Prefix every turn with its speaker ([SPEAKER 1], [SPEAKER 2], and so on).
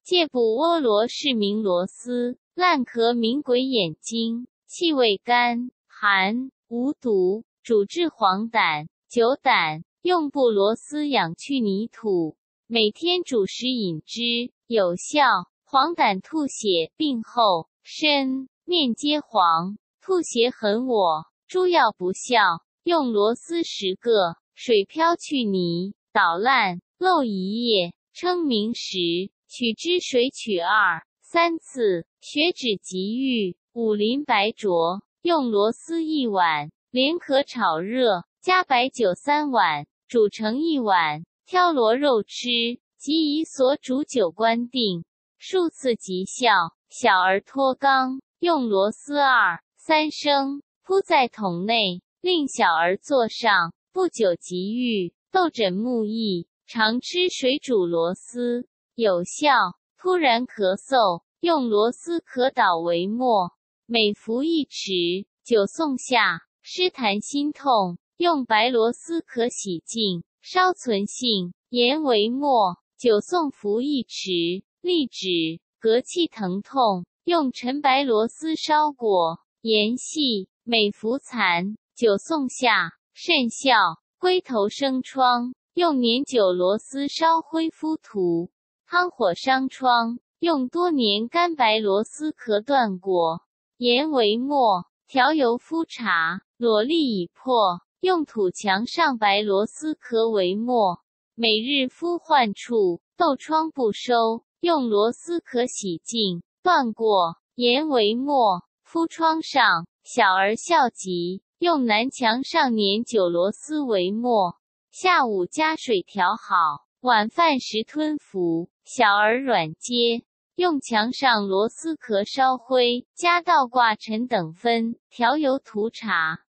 [SPEAKER 1] 介补婀娜是名螺丝，烂壳名鬼眼睛，气味甘寒，无毒，主治黄疸、酒胆，用布螺丝养去泥土，每天煮食饮之，有效。黄疸吐血病后，身面皆黄，吐血很我，诸药不效，用螺丝10个，水漂去泥，捣烂，漏一夜，称明时，取之水取2、3次，血止即愈。五苓白灼，用螺丝1碗，连壳炒热，加白酒3碗，煮成1碗，挑螺肉吃，即以所煮酒灌定，数次即效。小儿脱肛，用螺丝2、3升，铺在桶内，令小儿坐上，不久即愈。痘疹目翳，常吃水煮螺丝，有效。突然咳嗽，用螺丝可捣为末，每服1匙，久送下。湿痰心痛，用白螺丝可洗净，稍存性，研为末，久送服1匙，利止。膈气疼痛，用陈白螺丝烧裹，研细，每服残，久送下，甚效。龟头生疮，用年久螺丝烧灰敷涂，汤火伤疮，用多年干白螺丝壳断果，研为末，调油敷茶，裸粒已破，用土墙上白螺丝壳为末，每日敷患处，痘疮不收，用螺丝壳洗净，断过，研为末，敷疮上。小儿笑疾，用南墙上年久螺丝为末，下午加水调好，晚饭时吞服。小儿软疖，用墙上螺丝壳烧灰，加倒挂陈等分，调油涂茶。